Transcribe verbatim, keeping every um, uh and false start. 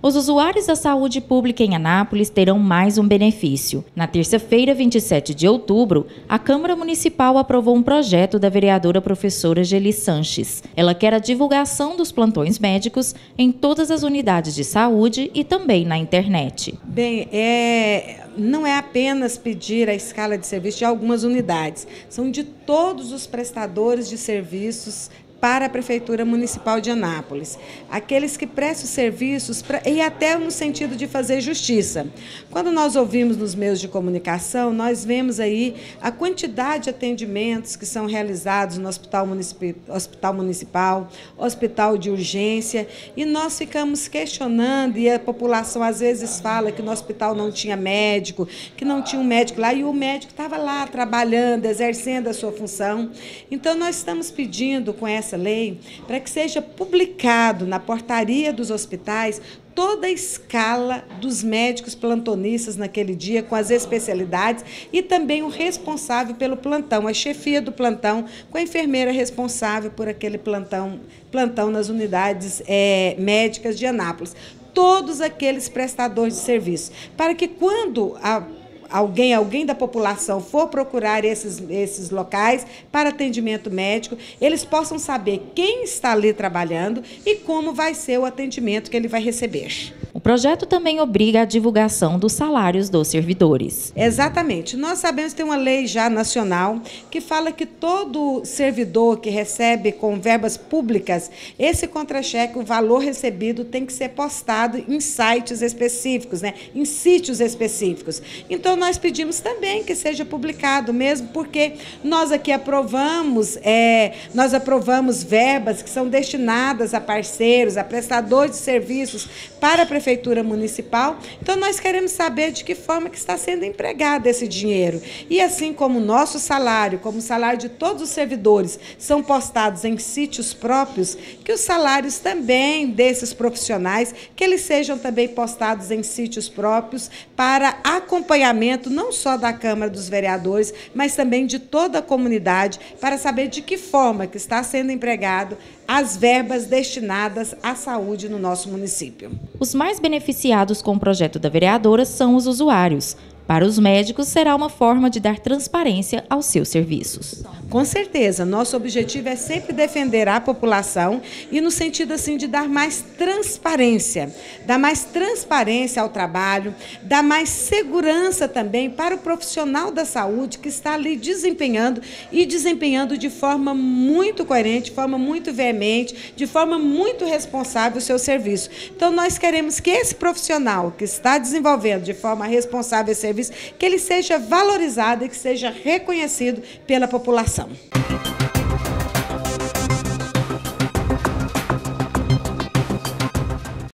Os usuários da saúde pública em Anápolis terão mais um benefício. Na terça-feira, vinte e sete de outubro, a Câmara Municipal aprovou um projeto da vereadora professora Geli Sanches. Ela quer a divulgação dos plantões médicos em todas as unidades de saúde e também na internet. Bem, é, não é apenas pedir a escala de serviço de algumas unidades, são de todos os prestadores de serviços para a Prefeitura Municipal de Anápolis. Aqueles que prestam serviços pra, e até no sentido de fazer justiça. Quando nós ouvimos nos meios de comunicação, nós vemos aí a quantidade de atendimentos que são realizados no Hospital Municipal, Hospital Municipal, Hospital de Urgência, e nós ficamos questionando, e a população às vezes fala que no hospital não tinha médico, que não tinha um médico lá, e o médico estava lá trabalhando, exercendo a sua função. Então, nós estamos pedindo com essa lei para que seja publicado na portaria dos hospitais toda a escala dos médicos plantonistas naquele dia, com as especialidades, e também o responsável pelo plantão, a chefia do plantão, com a enfermeira responsável por aquele plantão, plantão nas unidades é, médicas de Anápolis. Todos aqueles prestadores de serviço, para que quando a Alguém, alguém da população for procurar esses, esses locais para atendimento médico, eles possam saber quem está ali trabalhando e como vai ser o atendimento que ele vai receber. O projeto também obriga a divulgação dos salários dos servidores. Exatamente. Nós sabemos que tem uma lei já nacional que fala que todo servidor que recebe com verbas públicas, esse contra-cheque, o valor recebido tem que ser postado em sites específicos, né? Em sítios específicos. Então, nós pedimos também que seja publicado mesmo, porque nós aqui aprovamos, é, nós aprovamos verbas que são destinadas a parceiros, a prestadores de serviços para a Prefeitura Municipal. Então, nós queremos saber de que forma que está sendo empregado esse dinheiro. E assim como o nosso salário, como o salário de todos os servidores, são postados em sítios próprios, que os salários também desses profissionais, que eles sejam também postados em sítios próprios para acompanhamento não só da Câmara dos Vereadores, mas também de toda a comunidade, para saber de que forma que está sendo empregado as verbas destinadas à saúde no nosso município. Os mais beneficiados com o projeto da vereadora são os usuários. Para os médicos, será uma forma de dar transparência aos seus serviços. Com certeza, nosso objetivo é sempre defender a população e no sentido assim de dar mais transparência, dar mais transparência ao trabalho, dar mais segurança também para o profissional da saúde que está ali desempenhando e desempenhando de forma muito coerente, de forma muito veemente, de forma muito responsável o seu serviço. Então, nós queremos que esse profissional que está desenvolvendo de forma responsável esse serviço, que ele seja valorizado e que seja reconhecido pela população.